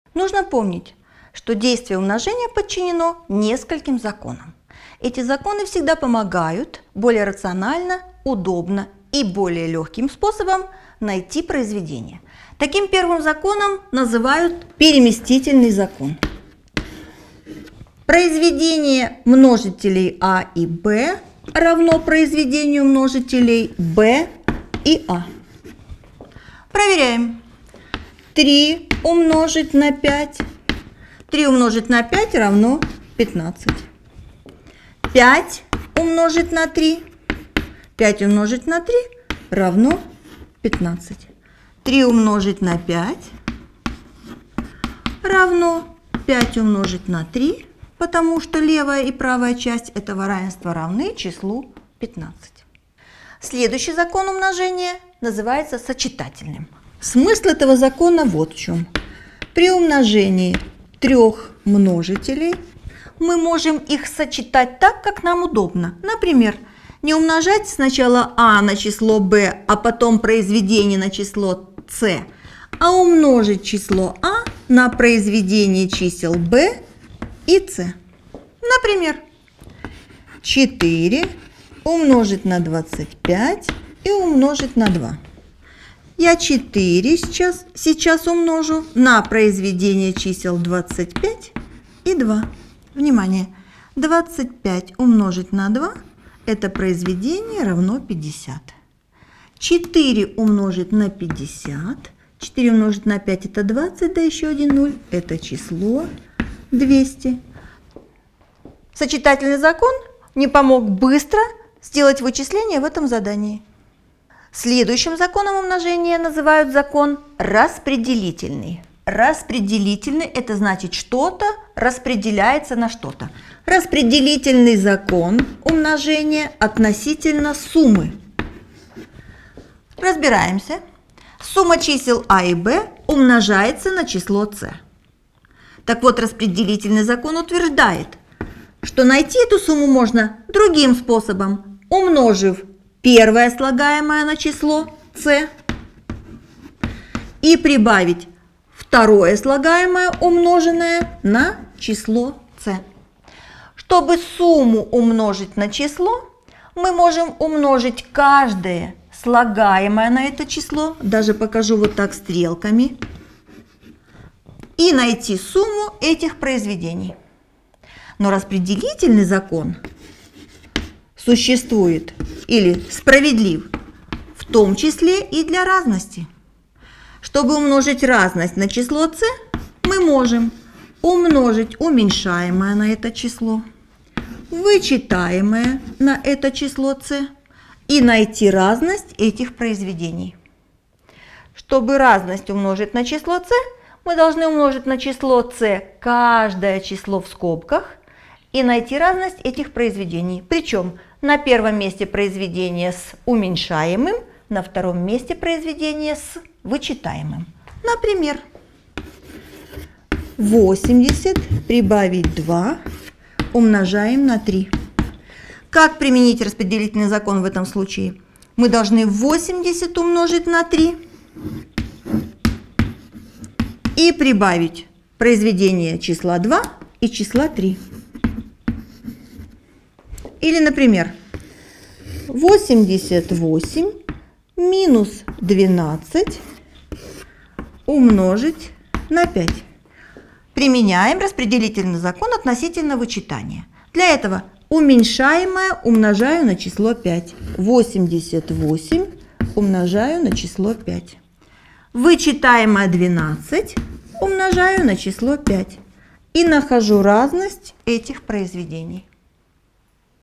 Нужно помнить, что действие умножения подчинено нескольким законам. Эти законы всегда помогают более рационально, удобно и более легким способом найти произведение. Таким первым законом называют переместительный закон. Произведение множителей А и Б равно произведению множителей Б и А. Проверяем. 3 умножить на 5. 3 умножить на 5 равно 15. 5 умножить на 3. 5 умножить на 3 равно 15. 3 умножить на 5 равно 5 умножить на 3, потому что левая и правая часть этого равенства равны числу 15. Следующий закон умножения называется сочетательным. Смысл этого закона вот в чем. При умножении трех множителей мы можем их сочетать так, как нам удобно. Например, не умножать сначала А на число Б, а потом произведение на число С, а умножить число А на произведение чисел Б и С. Например, 4 умножить на 25 и умножить на 2. Я 4 сейчас умножу на произведение чисел 25 и 2. Внимание! 25 умножить на 2 – это произведение равно 50. 4 умножить на 50, 4 умножить на 5 – это 20, да еще один 0 – это число 200. Сочетательный закон мне помог быстро сделать вычисление в этом задании. Следующим законом умножения называют закон распределительный. Распределительный – это значит, что-то распределяется на что-то. Распределительный закон умножения относительно суммы. Разбираемся. Сумма чисел А и Б умножается на число С. Так вот, распределительный закон утверждает, что найти эту сумму можно другим способом, умножив первое слагаемое на число С и прибавить второе слагаемое, умноженное на число С. Чтобы сумму умножить на число, мы можем умножить каждое слагаемое на это число, даже покажу вот так стрелками, и найти сумму этих произведений. Но распределительный закон существует или справедлив в том числе и для разности. Чтобы умножить разность на число С, мы можем умножить уменьшаемое на это число, вычитаемое на это число С и найти разность этих произведений. Чтобы разность умножить на число С, мы должны умножить на число С каждое число в скобках и найти разность этих произведений. Причем на первом месте произведение с уменьшаемым, на втором месте произведение с вычитаемым. Например, 80 прибавить 2 умножаем на 3. Как применить распределительный закон в этом случае? Мы должны 80 умножить на 3 и прибавить произведение числа 2 и числа 3. Или, например, 88 минус 12 умножить на 5. Применяем распределительный закон относительно вычитания. Для этого уменьшаемое умножаю на число 5. 88 умножаю на число 5. Вычитаемое 12 умножаю на число 5. И нахожу разность этих произведений.